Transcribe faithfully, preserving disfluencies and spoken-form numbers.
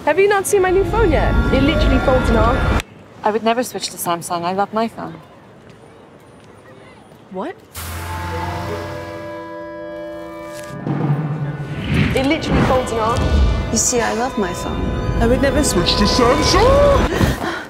Have you not seen my new phone yet? It literally folds in half. I would never switch to Samsung. I love my phone. What? It literally folds in half. You see, I love my phone. I would never switch to Samsung!